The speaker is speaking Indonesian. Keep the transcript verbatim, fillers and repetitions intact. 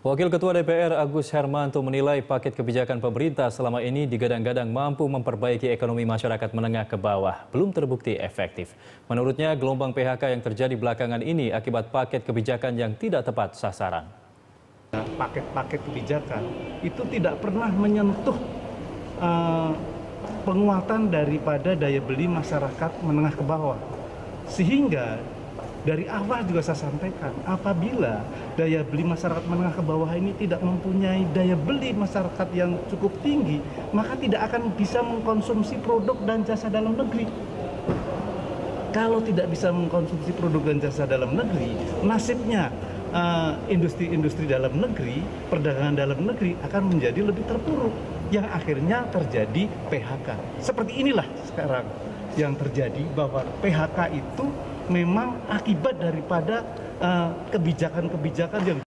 Wakil Ketua D P R Agus Hermanto menilai paket kebijakan pemerintah selama ini digadang-gadang mampu memperbaiki ekonomi masyarakat menengah ke bawah, belum terbukti efektif. Menurutnya, gelombang P H K yang terjadi belakangan ini akibat paket kebijakan yang tidak tepat sasaran. Paket-paket kebijakan itu tidak pernah menyentuh uh, penguatan daripada daya beli masyarakat menengah ke bawah. Sehingga dari awal juga saya sampaikan, apabila daya beli masyarakat menengah ke bawah ini tidak mempunyai daya beli masyarakat yang cukup tinggi, maka tidak akan bisa mengkonsumsi produk dan jasa dalam negeri. Kalau tidak bisa mengkonsumsi produk dan jasa dalam negeri, nasibnya industri-industri uh, dalam negeri, perdagangan dalam negeri akan menjadi lebih terpuruk, yang akhirnya terjadi P H K. Seperti inilah sekarang yang terjadi, bahwa P H K itu memang akibat daripada kebijakan-kebijakan uh, yang